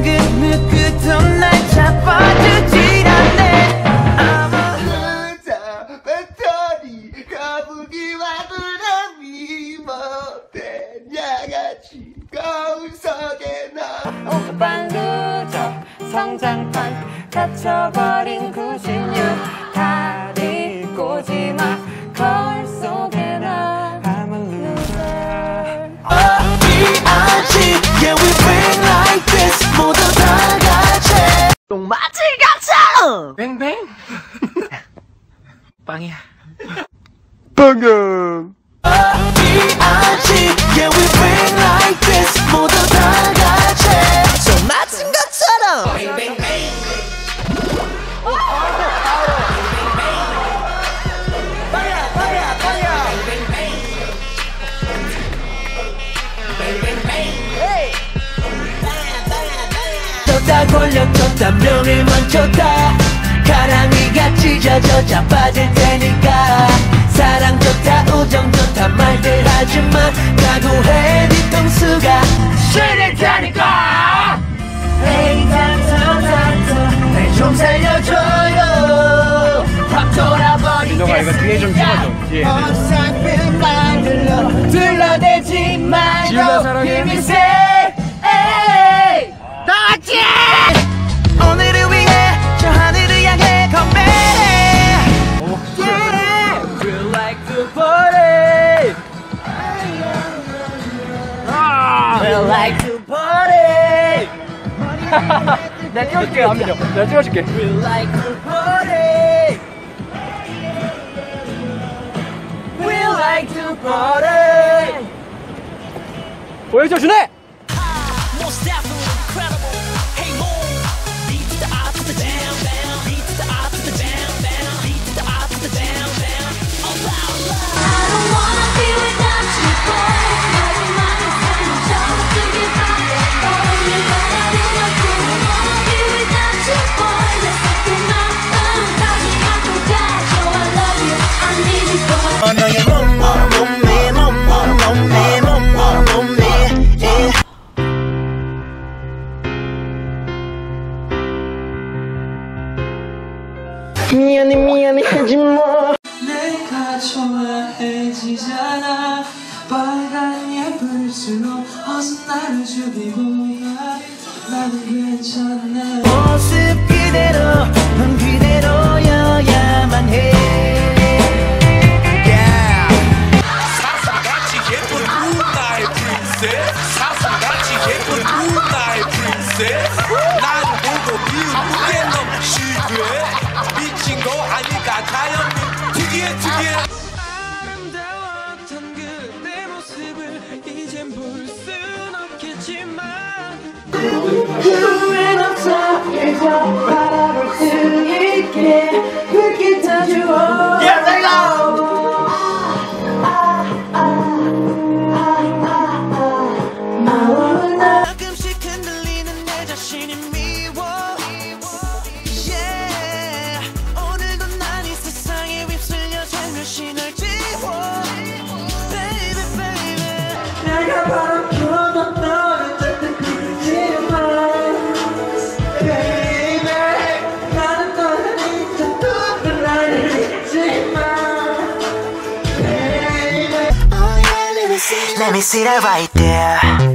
그 누구도 날 잡아주질 않네. 그저 배터리 거북이와 구름이 못된 양아치 거울 속에 너 빵루저 성장판 갇혀버린 96 다리 꼬지마 거울 속에 나 I'm a loser. 어디까지 Yeah we been like this 모두 다 같이 똥마치 같아. 뱅뱅 빵이야 방금 어디까지 Yeah we been like this 모두 다 같이 똥 맞은 것처럼 쏟다 골려쳤다 명을 멈췄다 가랑이가 찢어져 자빠질 테니까 사랑 좋다 우정 좋다 말들 하지마 각오해 뒤통수가 쉬릴 테니까 Hey 닥터 날 좀 살려줘요 확 돌아버리겠습니다 이거 뒤에 좀 찍어줘 뒤에 어설픈 말들로 둘러대지 말고 힘이 세 다같이 오늘을 위해 저 하늘을 향해 건배해 We like to party We like to party 내가 찍어줄게 안민정 내가 찍어줄게 We like to party We like to party 보여줘 준혜 Most definitely incredible. Hey moon, beat to the eye to the down, down, beat to the eye to the down, down, beat to the eye to the down, down. Oh loud, loud. I don't wanna be without you, boy. 마지막에 쓰는 저녁들이 밤에 떠오르는 바람이 나고 wanna be without you, boy. 내 새끼 마음까지 안고 가줘. I love you, I need you, boy. 너의 몸매, 미안해 하지마 내가 좋아해지잖아 빨간 예쁠수록 어서 나를 죽이고야 나는 괜찮네 모습 그대로 넌 그대로여야만 해 사슴같이 예쁜 우나의 프린세스 사슴같이 예쁜 우나의 프린세스 나를 보고 미우게 너무 시그해 미친 거 아니까 자연미 특이해 아름다웠던 그대 모습을 이젠 볼 순 없겠지만 후회는 없어 계속 바라볼 수 있게 불빛 다 주워 가끔씩 흔들리는 내 자신이 미워 Yeah 오늘도 난 이 세상에 휩쓸려 살며시 널 지워 Baby baby 내가 바로 켜던 너를 절대 그리지마 Baby 나는 너를 잊어도 나를 잊지마 Baby Oh yeah let me see that right there